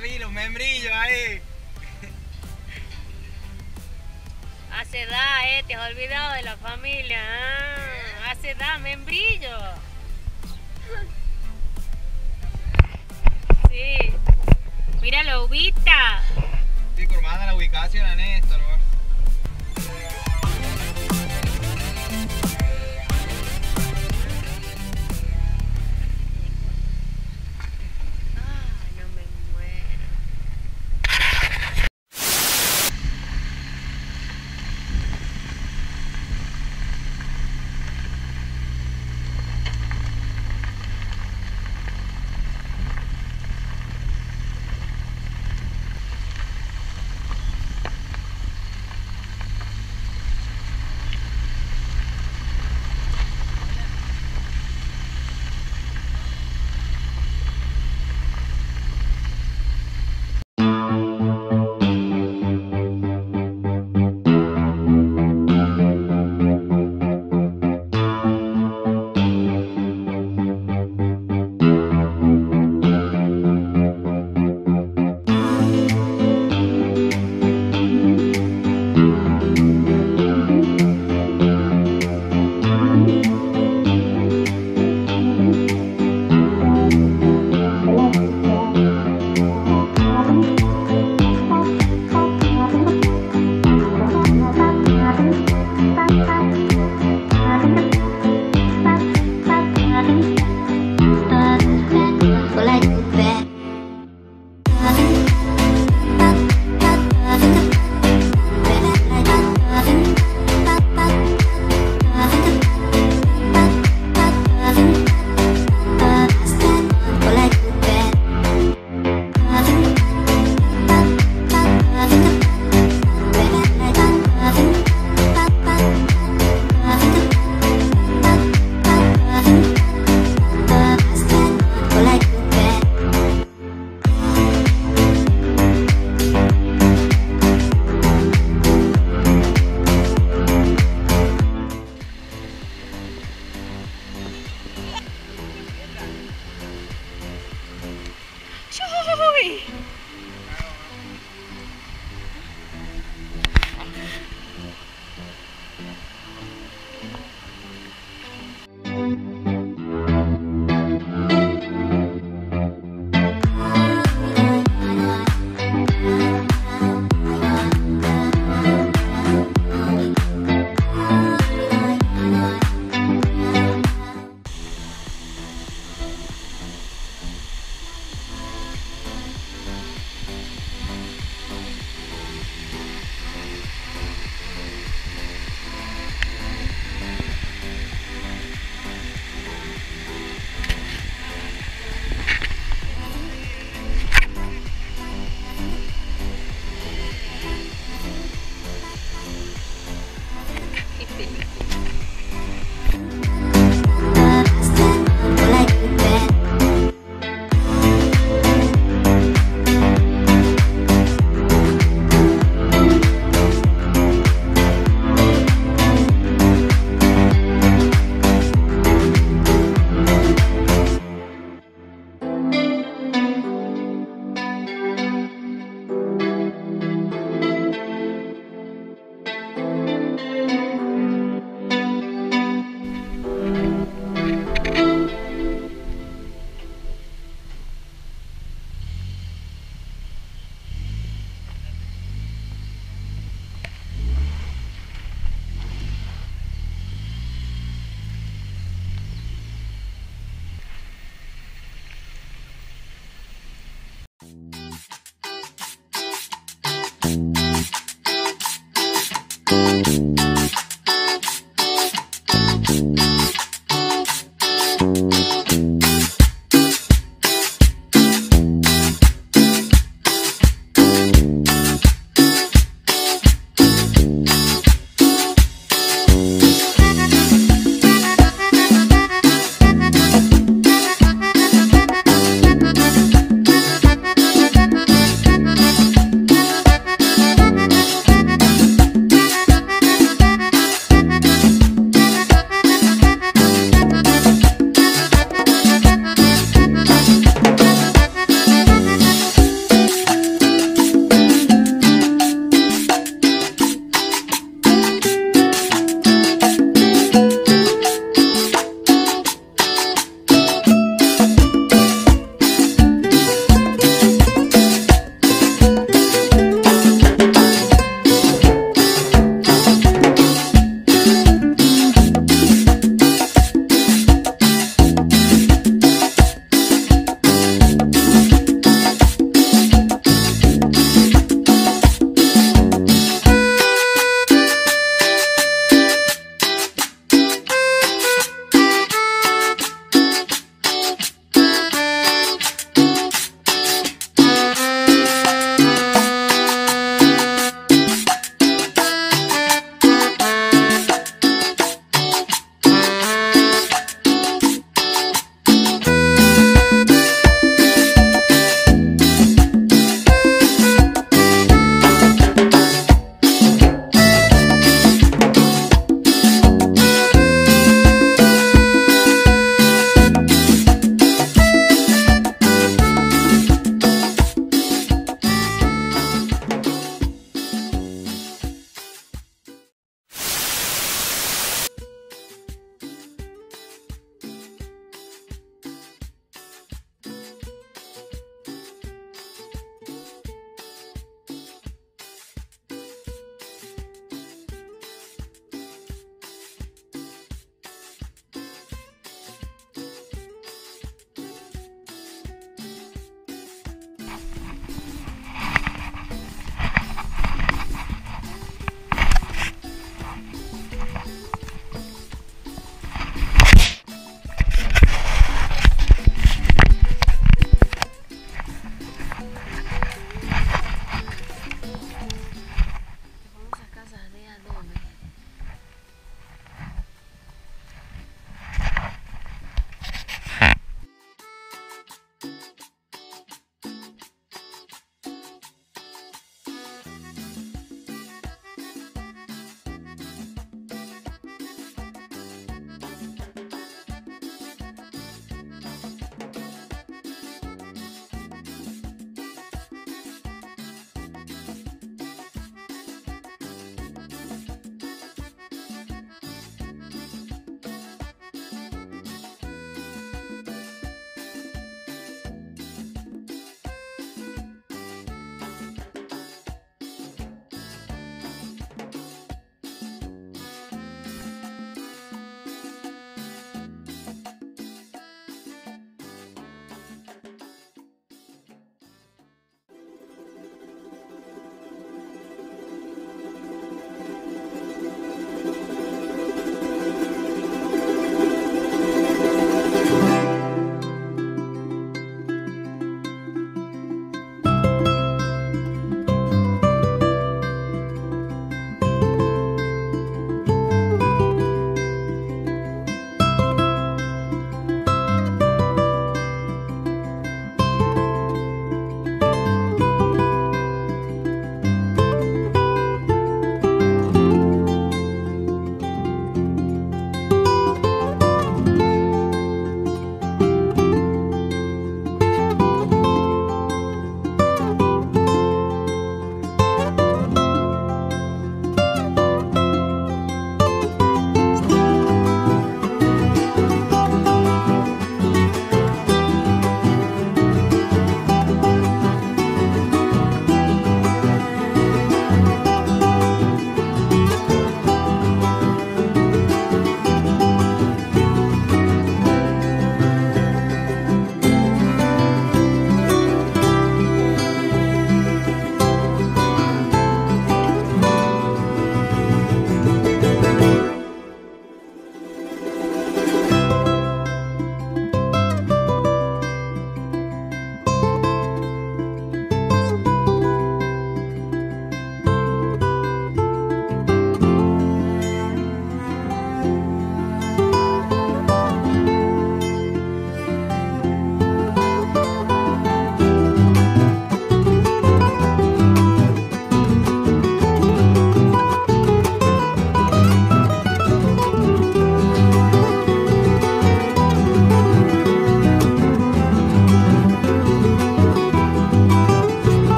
vi los membrillos ahí. Hace edad, te has olvidado de la familia. Hace edad, membrillo. Sí. Mira la uvita. Sí, manda la ubicación a Néstor. No me muero. ¡Uy!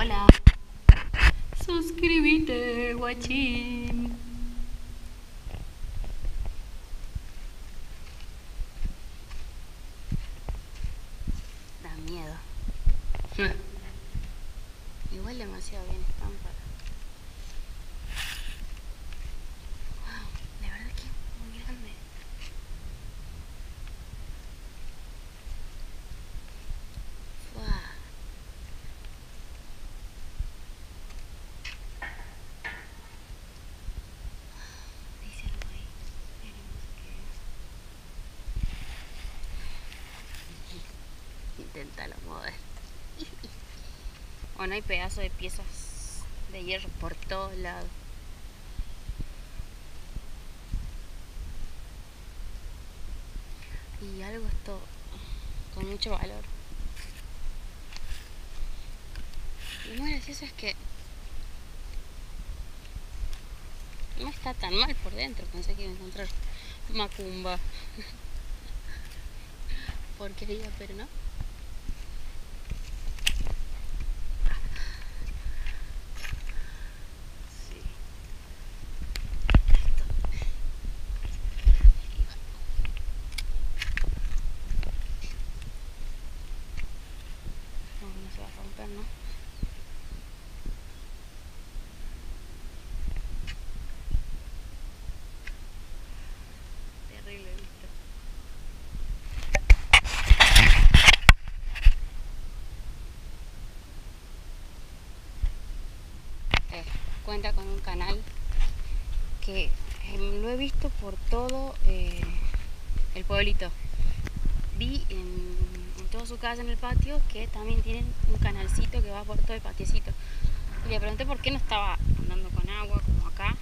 Hola. Suscríbete, guachín. Da miedo. Igual demasiado bien están para... Wow, de verdad que es muy grande. Wow. Dice algo ahí. Veremos qué. Inténtalo mover. Bueno, hay pedazos de piezas de hierro por todos lados. Y algo esto con mucho valor. Lo más gracioso es que no está tan mal por dentro. Pensé que iba a encontrar macumba. Porquería, pero no. Sí. Esto. No se va a romper, ¿no? Terrible vista. Cuenta con un canal que lo he visto por todo el pueblito. Vi en toda su casa en el patio que también tienen un canalcito que va por todo el patiecito. Y le pregunté por qué no estaba andando con agua como acá.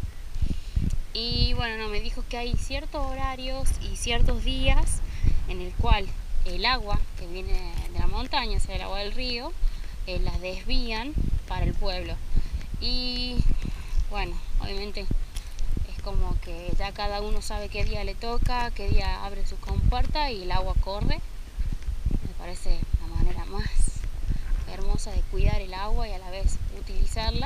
Y bueno, no, me dijo que hay ciertos horarios y ciertos días en el cual el agua que viene de la montaña, o sea, el agua del río, la desvían para el pueblo. Y bueno, obviamente es como que ya cada uno sabe qué día le toca, qué día abre su compuerta y el agua corre. Me parece la manera más hermosa de cuidar el agua y a la vez utilizarla.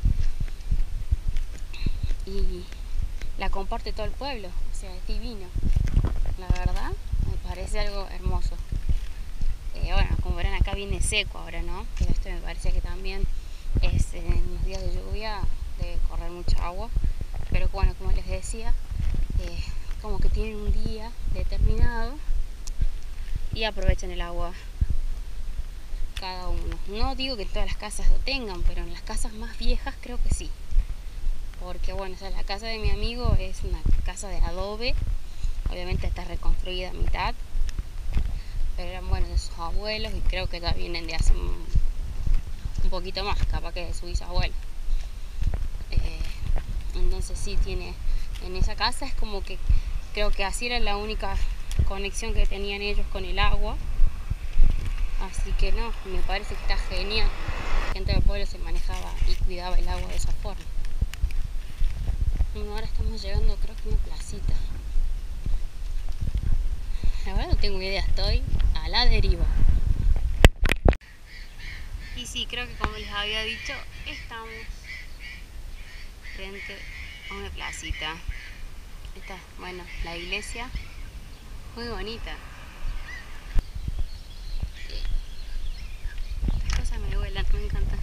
Y la comparte todo el pueblo, o sea, es divino. La verdad, me parece algo hermoso. Bueno, como verán acá viene seco ahora, ¿no? Pero esto me parece que también es en los días de lluvia debe correr mucha agua. Pero bueno, como les decía, como que tienen un día determinado y aprovechan el agua cada uno. No digo que en todas las casas lo tengan, pero en las casas más viejas creo que sí. Porque bueno, o sea, la casa de mi amigo es una casa de adobe, obviamente está reconstruida a mitad, pero eran bueno de sus abuelos y creo que ya vienen de hace un poquito más, capaz que de su bisabuelo. Entonces sí tiene, en esa casa es como que creo que así era la única conexión que tenían ellos con el agua, así que no, me parece que está genial. La gente del pueblo se manejaba y cuidaba el agua de esa forma. Bueno, ahora estamos llegando creo que a una placita. La verdad no tengo idea, estoy a la deriva. Y sí, creo que como les había dicho, estamos frente a una placita. Esta, bueno, la iglesia, muy bonita. Estas cosas me vuelan, me encantan.